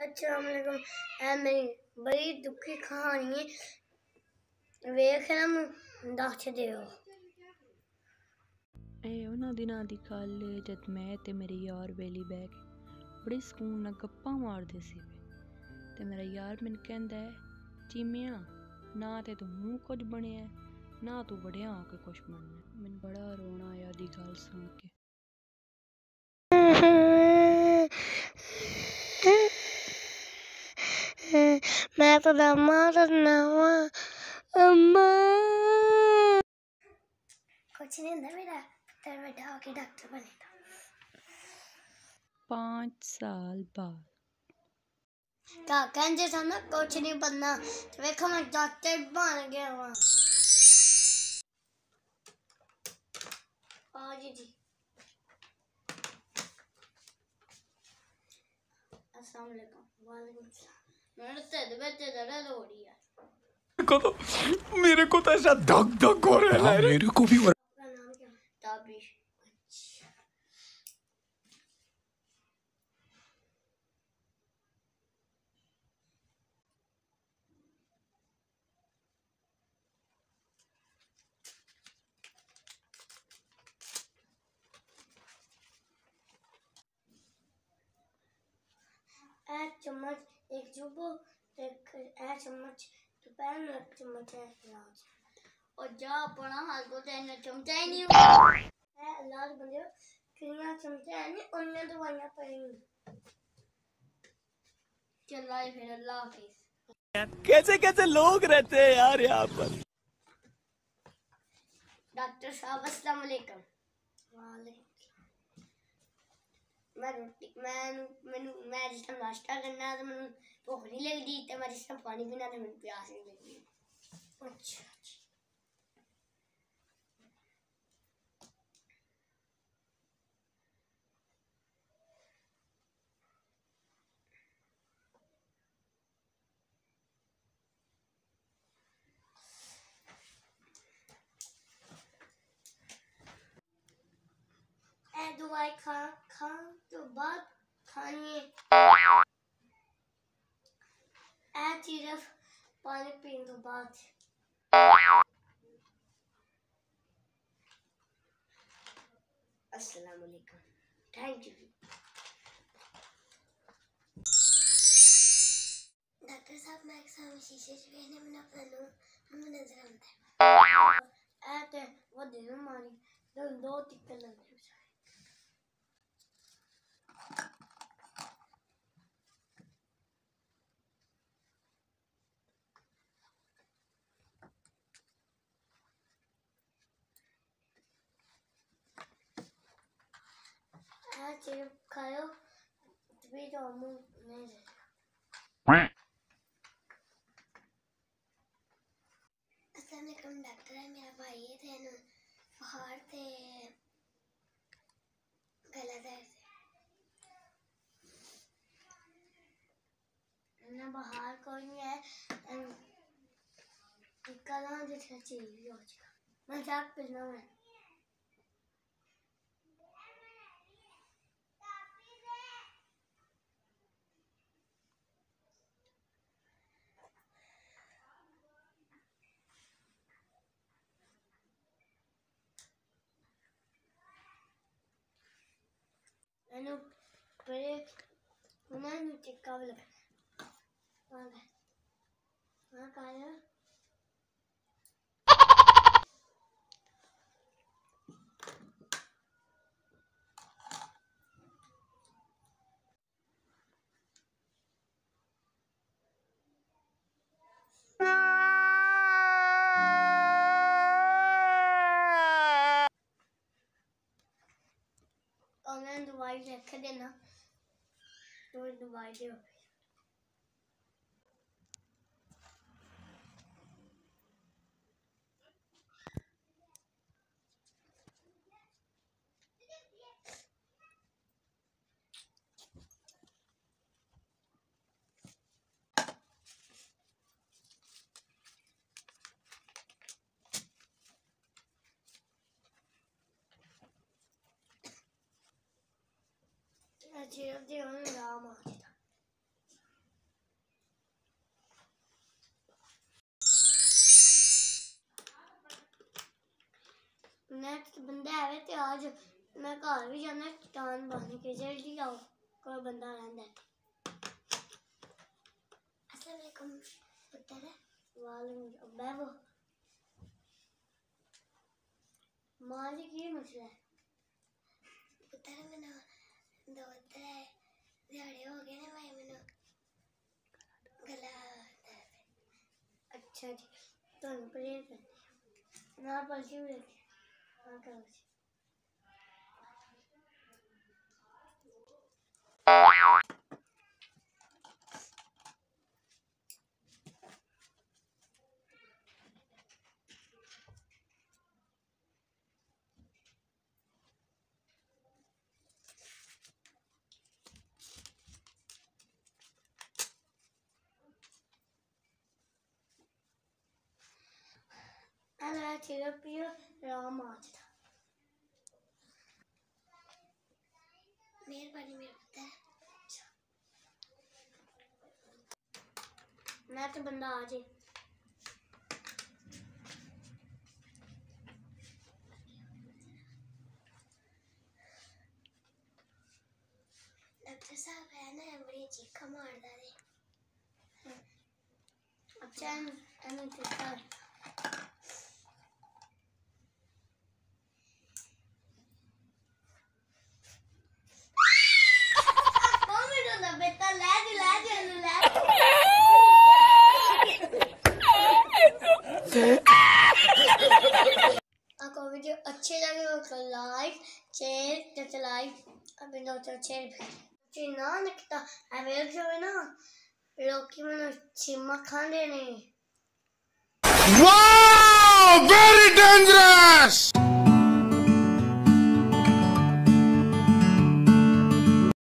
अस्सलाम वालेकुम। मेरी बड़ी दुखी कहानी है। वेख ना दस दियो। ਉਹਨਾਂ ਦਿਨਾਂ ਦੀ ਗੱਲ ਜਦ ਮੈਂ ਤੇ ਮੇਰੇ ਯਾਰ ਵੇਲੀ ਬਹਿ ਕੇ ਬੜੇ ਸਕੂਨ ਨਾਲ ਗੱਪਾਂ ਮਾਰਦੇ ਸੀ ਤੇ ਮੇਰਾ ਯਾਰ ਮੈਨੂੰ ਕਹਿੰਦਾ ਹੈ, ਚੀਮਿਆ ਨਾ ਤੇ ਤੂੰ ਮੂੰਹ ਕੁਝ ਬਣਿਆ ਨਾ ਤੂੰ ਵੜਿਆ ਹੋ ਕੇ ਕੁਛ ਬਣਨਾ। ਮੈਨੂੰ ਬੜਾ ਰੋਣਾ ਆਇਆ ਦੀ ਗੱਲ ਸੁਣ ਕੇ। मैं तो मारना अम्मा कुछ नहीं होता मेरा पुत्र बेटा होके डॉक्टर बनेगा। 5 साल बाद कहते थे ना कुछ नहीं बनना, तो देखो मैं डॉक्टर बन गया हूँ। जी अस्सलाम वालेकुम। वालेकुम सलाम। मेरे को तो ऐसा धक धक हो रहा है। मेरे को भी हो रहा है। नाम क्या? ताबिश। चम्मच एक चुबो एक चम्मच दोपहर में एक चम्मच है इलाज और जा अपना हाथ को तेना चमचा ही नहीं है इलाज बंदे कितना चमचा है नहीं उन्हें दवाइयां पड़ेंगी। चल आए फिर अल्लाह हाफिज। कैसे कैसे लोग रहते हैं यार यहाँ पर। डॉक्टर साहब अस्सलाम वालेकुम। वालेकुम। मैं जिस टाइम नाश्ता करना तो मैं भूख नहीं लगती तो मैं जिस टाइम पानी पीना तो मैं प्यास नहीं लगती। अच्छा दवाई खा तो बाद खानी है सिर्फ पानी पीने तो बाद। अस्सलाम वालेकुम। थैंक यू डॉक्टर साहब। मैं सामने शीशे से कहने में अपना मुंह नजर आता है वो दिन मारी दो टिक्कर लग गए। सिर्फ खाओ तभी तो मुंह नहीं जाएगा। अस्सलाम वालेकुम डॉक्टर है मेरा भाई थे ना बाहर थे गला दर्द ना बाहर कोई नहीं है कल जैसे चाहिए हो जाएगा मैं क्या पीना है। मैंने पहले उन्हें टिक्का लगा हाँ खाया ऑनलाइन दवाई रख देना तो दवाई दे। अच्छी राम आ बंदा है ते आज मैं घर भी जाना चट्टान बन के जल्दी आओ कोई बंदा रहंदा है। अस्सलाम वालेकुम पुत्र वालेकुम बैठो मालिक ये मसला है पुत्र मैंने 2-3 दिहाड़े हो गए ना भाई मैंने गला अच्छा जी तो प्रेयर कर ना पलटी हुई हाँ करो अरे चिरपियो राम आज था मेहरबानी मेरे पुत्र मैं तो बंदा आ जाए डॉक्टर साहब है ना बड़ी चीखा मारदा है अच्छा एनु चीखा आपको वीडियो अच्छे लगे तो लाइक शेयर डिसलाइक अभी तो शेयर भी ना निकता अभी जो है ना लोग की मैंने चिम्मा खाने नहीं